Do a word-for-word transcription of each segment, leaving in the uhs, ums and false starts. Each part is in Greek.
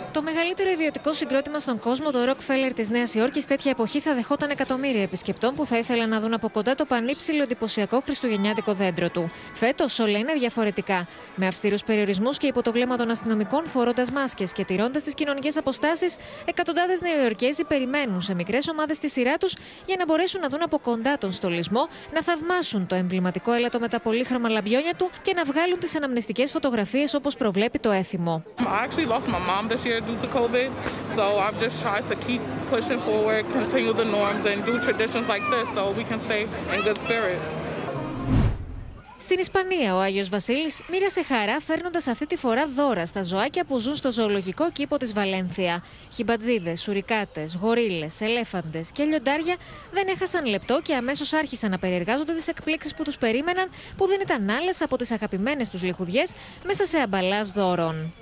Το μεγαλύτερο ιδιωτικό συγκρότημα στον κόσμο, το Rockefeller της Νέας Υόρκης, τέτοια εποχή θα δεχόταν εκατομμύρια επισκεπτών που θα ήθελαν να δουν από κοντά το πανύψηλο εντυπωσιακό χριστουγεννιάτικο δέντρο του. Φέτος όλα είναι διαφορετικά. Με αυστηρούς περιορισμούς και υπό το βλέμμα των αστυνομικών, φορώντας μάσκες και τηρώντας τις κοινωνικές αποστάσεις, εκατοντάδες Νεοϊορκέζοι περιμένουν σε μικρές ομάδες στη σειρά τους για να μπορέσουν να δουν από κοντά τον στολισμό, να θαυμάσουν το εμβληματικό έλατο με τα πολύχρωμα λαμπιόνια του και να βγάλουν τις αναμνηστικές φωτογραφίες όπως προβλέπει το έθιμο. Due to COVID, so I've just tried to keep pushing forward, continue the norms, and do traditions like this so we can stay in good spirits. Στην Ισπανία, ο Άγιος Βασίλης μοίρασε χαρά φέρνοντας αυτή τη φορά δώρα στα ζωάκια που ζουν στο ζωολογικό κήπο της Βαλένθια. Χιμπατζίδες, σουρικάτες, γορίλες, ελέφαντες και λιοντάρια δεν έχασαν λεπτό και αμέσως άρχισαν να περιεργάζονται τις εκπλήξεις που τους περίμεναν, που δεν ήταν άλλες από τις αγαπημένες τους λιχουδιές μέσα σε αμπαλάζ δώρων.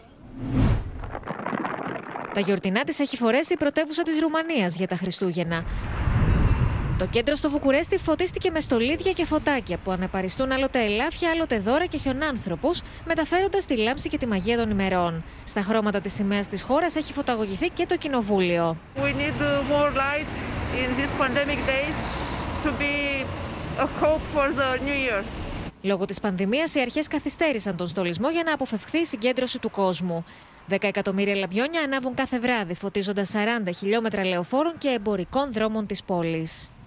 Τα γιορτινά της έχει φορέσει η πρωτεύουσα της Ρουμανίας για τα Χριστούγεννα. Το κέντρο στο Βουκουρέστι φωτίστηκε με στολίδια και φωτάκια που αναπαριστούν άλλοτε ελάφια, άλλοτε δώρα και χιονάνθρωπους, μεταφέροντας τη λάμψη και τη μαγεία των ημερών. Στα χρώματα της σημαίας της χώρας έχει φωταγωγηθεί και το κοινοβούλιο. We need more light in these pandemic days to be a hope for the new year. Λόγω της πανδημίας, οι αρχές καθυστέρησαν τον στολισμό για να αποφευχθεί η συγκέντρωση του κόσμου. Δέκα εκατομμύρια λαμπιόνια ανάβουν κάθε βράδυ, φωτίζοντας σαράντα χιλιόμετρα λεωφόρων και εμπορικών δρόμων της πόλης.